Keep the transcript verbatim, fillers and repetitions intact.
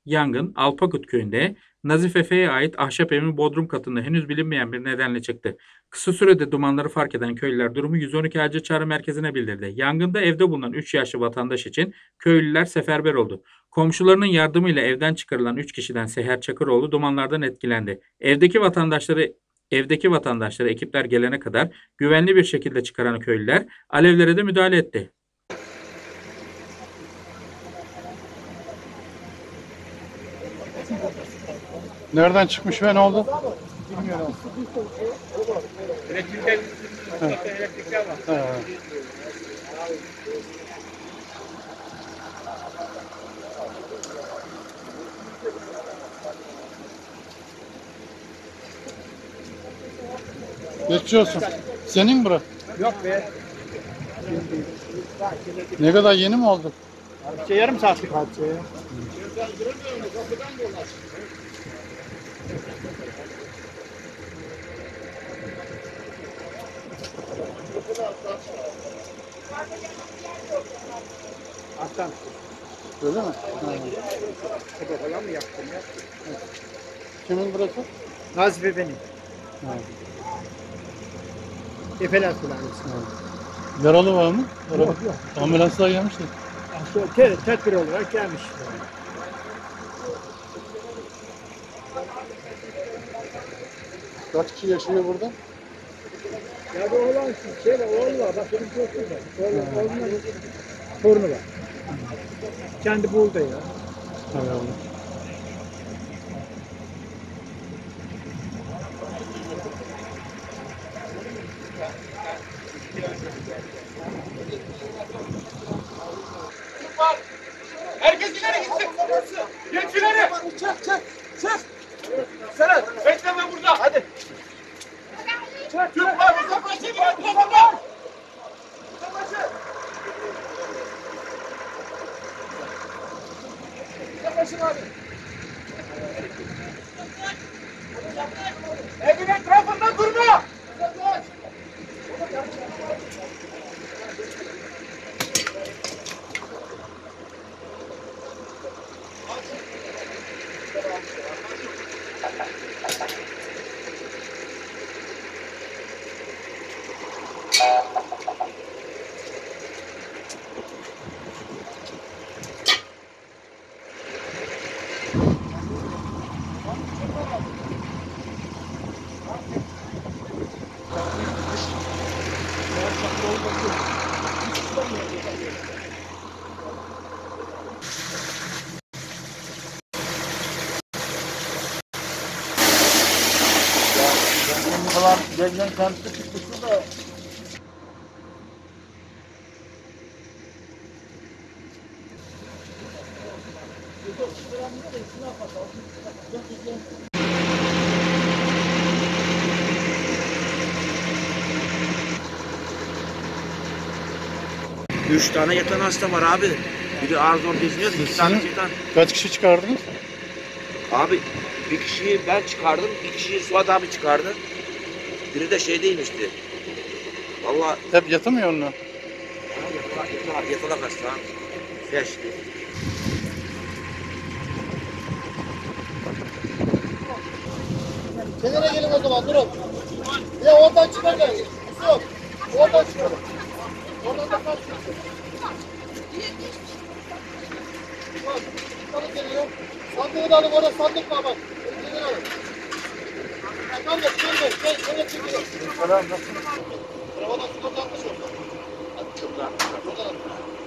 Yangın Alpakut köyünde Nazif Efe'ye ait ahşap evin bodrum katında henüz bilinmeyen bir nedenle çıktı. Kısa sürede dumanları fark eden köylüler durumu yüz on iki acil çağrı merkezine bildirdi. Yangında evde bulunan üç yaşlı vatandaş için köylüler seferber oldu. Komşularının yardımıyla evden çıkarılan üç kişiden Seher Çakıroğlu dumanlardan etkilendi. Evdeki vatandaşları Evdeki vatandaşları ekipler gelene kadar güvenli bir şekilde çıkaran köylüler alevlere de müdahale etti. Nereden çıkmış ve ne oldu? Bilmiyorum. Elektrikler, elektrikler var. Ha. Geçmiş olsun. Senin mi bura? Yok be. Ne kadar yeni mi oldu? Şey yarım saatlik hadise ya. Aslan. Öyle mi? Ha. Soba falan mı yaktın ya? Kimin burası? Nazife benim. Ha. Efeler kullanıcısı. Ha. Yaralı var mı? Yaralı. Yok yok. Ambulanslar gelmişti. Te tedbir olarak gelmiş. Kaç kişi yaşıyor burada? Ya bu oğlan şey var, oğlu var. Bak benim çocuğum var. Oğlum, oğlunun torunu var. Kendi buldu ya. Hay Allah. Herkes ileri gitsin. Geç ileri. Çık çık çık. Serhat bekleme burada hadi. Çık çık. Uzaklaşın. Uzaklaşın. Uzaklaşın. Uzaklaşın abi. Evin etrafında durma. Uzaklaş. Falan Dengen kampta çıkmıştı da. Üç tane yatan hasta var abi. Biri ağır zor geziniyor, iki tane yatan. Kaç kişi çıkardınız? Abi bir kişiyi ben çıkardım, bir kişiyi Suat abi çıkardı. Biri de şeydeymişti. Vallahi Hep yatamıyor onlar. yatalak, yatalak, yatalak hasta. Yaşlı. Kenara gelin o zaman durun. Ya oradan çıkar gel. Yok. Oradan çıkar. Oradan da kaç. Bak, sandık geliyor. Sandığı da alın orada sandık var bak. Elini alın. Tamam da gel gel gel gel gel. Selam nasılsın? Arabadan su atmış orada. Hadi. Şuradan. Şuradan.